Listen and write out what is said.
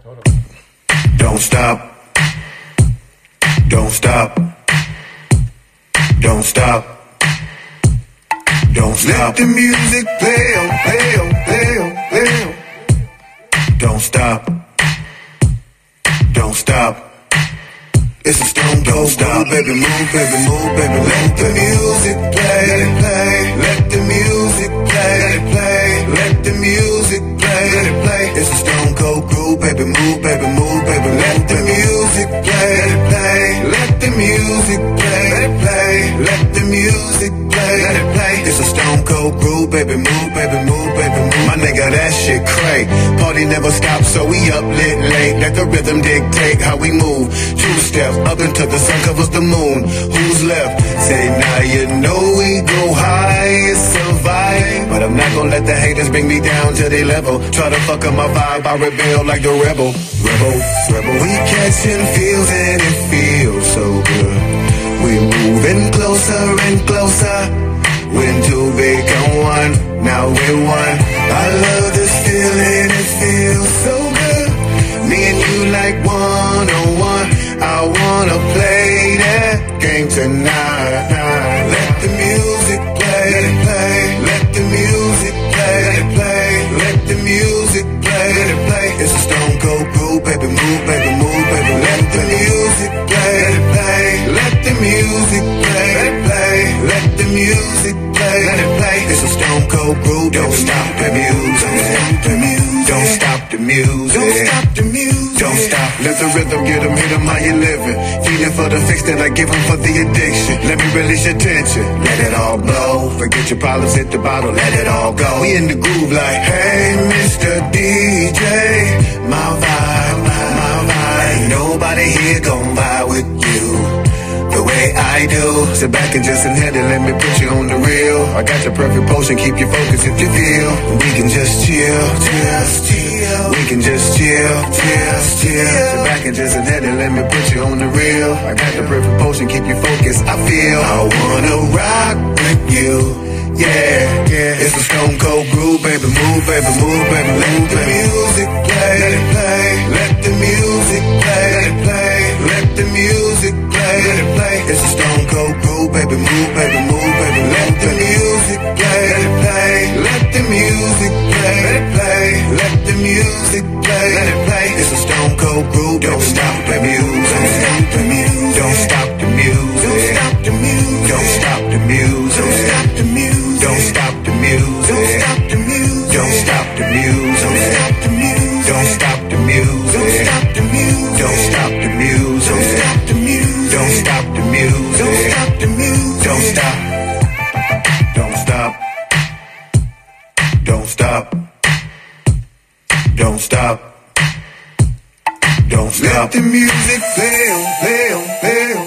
Don't stop. Don't stop. Don't stop. Don't stop. Let the music play on, play on, play on, play on. Don't stop. Don't stop. It's a stone cold stop. Baby, move, baby, move, baby. Let the music play, let it play. Let the music play, let it play. Let the music play, let it play. It's a stone cold groove, baby, move, baby, move, baby. Let the music play, let it play. Let the music play, let it play. Let the music play, let it play. It's a stone cold groove, baby, move, baby, move, baby, move. My nigga, that shit cray. Party never stops, so we up lit late. Let the rhythm dictate how we move. Two steps up until the sun covers the moon. Who's left? Say now you know we go high and survive. But I'm not gonna let the haters bring me down to their level. Try to fuck up my vibe, I rebel like the rebel. Rebel, rebel. We catching feels and it feels so good. We moving closer and closer. When two become one, now we're one. I love this feeling, it feels so good. Me and you like one-on-one. I wanna play that game tonight. Let the music play, let it play. Let the music play, let it play. Let the music play, let it play. It's a stone cold groove, baby, move, baby, move, baby. Let the music play, let it play. Let the music play, let it play. Let the music play, let it play. It's a stone cold groove, don't stop the music. Don't stop the music. Don't stop the music. Don't stop. Let the rhythm get them, hit them how you living. Feeling for the fix that I give them for the addiction. Let me release your tension. Let it all blow. Forget your problems, hit the bottle, let it all go. We in the groove like, hey, Mr. DJ, my vibe, my vibe. Ain't nobody here gon' vibe with you the way I do. Sit back and just inhale it, let me put you on the real. I got your perfect potion, keep you focused if you feel. We can just chill, just chill. We can just chill, just chill. Sit back and just inhale it, let me put you on the real. I got the perfect potion, keep you focused. I feel I wanna rock with you. Yeah, yeah. It's a stone cold groove, baby, move, baby, move, baby. Let the music play, let it play. Let the music play, let it play. Let the music play, let it play. It's a stone cold groove, baby, move, baby, move, baby. Let the music play, let it play. Let the music play, let it play. Let the music play, let it play. It's a stone cold groove, don't stop the music. Don't stop the music. Don't stop the music. Don't stop the music. Don't stop the music. Don't stop the music. Don't stop the music. Don't stop the music. Don't stop the music. Don't stop the music. Don't stop the music. Don't stop the music. Don't stop the music. Don't stop the music. Don't stop the music. Don't stop. Don't stop. Don't stop. Don't stop. Don't stop. Let the music play on, play on, play on.